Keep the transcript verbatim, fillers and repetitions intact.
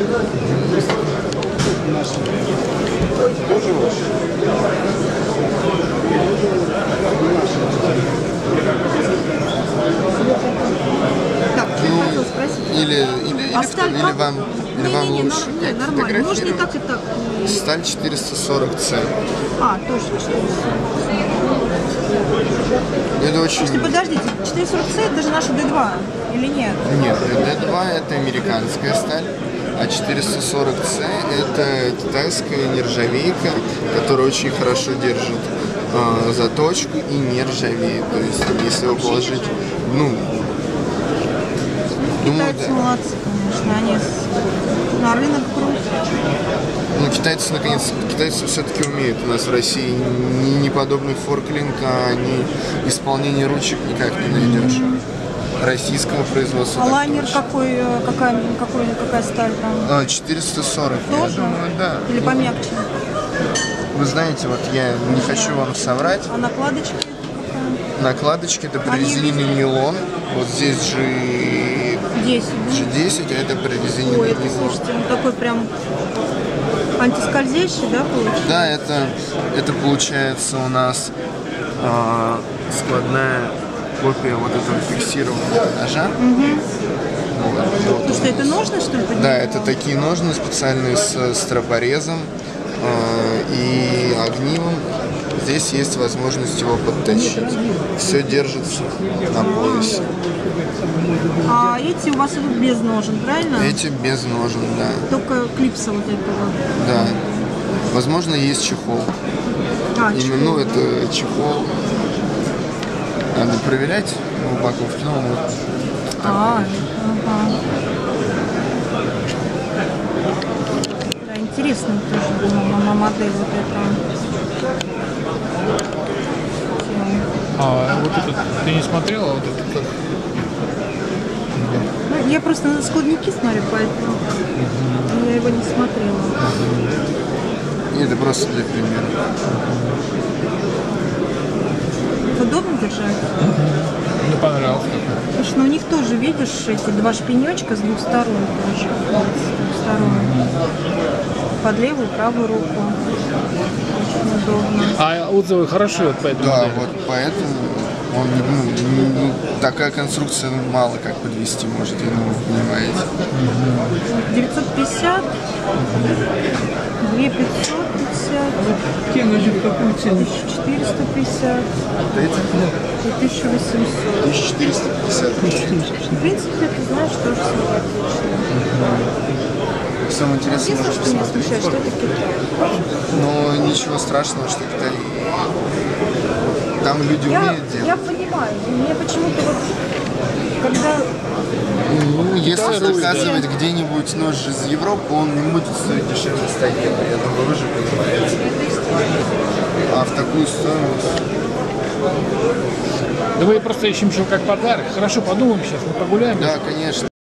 Так, что я хотела спросить. Или, или, А или, сталь или как? вам, или Не, вам не, не, лучше нар- не, нормально. Можно и так, и так. Сталь четыреста сорок С. А, тоже четыреста. Это очень... Слушайте, подождите, четыреста сорок С это же наша Д два, или нет? Нет, Д два это американская сталь, а четыреста сорок С это китайская нержавейка, которая очень хорошо держит э, заточку и не ржавеет. То есть, если его положить, ну, думаю, Китайцы да. молодцы, конечно, они с- на рынок крутят. Ну, китайцы, наконец, китайцы все-таки умеют. У нас в России не, не подобный форклинг, а ни исполнение ручек никак не найдешь. Российского производства. А так лайнер точно. какой, э, какая, какой, какая сталь там? А, четыреста сорок. Тоже? Я думаю, да. Или Ну, помягче? Вы знаете, вот я не хочу вам соврать. А накладочки какая? Накладочки это Они прорезиненный нейлон. Вот здесь же десять. джи десять, а это прорезиненный Ой, это, нейлон. слушайте, он такой прям антискользящий, да, получается? Да, это, это получается у нас а, складная копия вот этого фиксированного ножа. Угу. Вот, вот. То, что это ножны, что ли, под Да, него? это такие ножны специальные с стропорезом э, и огнивом. Здесь есть возможность его подточить. Все держится на поясе. А эти у вас идут без ножен, правильно? Эти без ножен, да. Только клипса вот этого. Да. Возможно, есть чехол. А, Именно, ну, это чехол. Надо проверять в упаковке. Ну, вот. А, ага. Да, интересная тоже м- модель вот эта. А вот этот ты не смотрела, а вот этот как? Ну, я просто на складники смотрю, поэтому я его не смотрела. Это просто для примера. Удобно держать? Мне понравился такой. Слушай, ну у них тоже, видишь, эти два шпинечка с двух сторон тоже. С двух сторон. Под левую и правую руку. Очень удобно. А отзывы хорошие вот по этому Да, модели? вот поэтому он, ну, ну, такая конструкция мало как подвести может, я думаю, вы понимаете. девятьсот пятьдесят, две тысячи пятьсот пятьдесят, тысяча четыреста пятьдесят и тысяча восемьсот. тысяча четыреста пятьдесят. В принципе, ты знаешь, тоже симпатично. Самое интересное, Единственное, можно что меня посмотреть. смущает, что это Китай. Но ничего страшного, что Китай... Там люди Я, умеют я делать. понимаю, мне почему-то вот, когда... Ну, если Китай заказывать где-нибудь нож из Европы, он не будет стоить дешевле ста евро. Я думаю, вы же понимаете. А в такую стоимость... Да вы просто ищем еще как подарок. Хорошо, подумаем сейчас, мы погуляем. Да, конечно.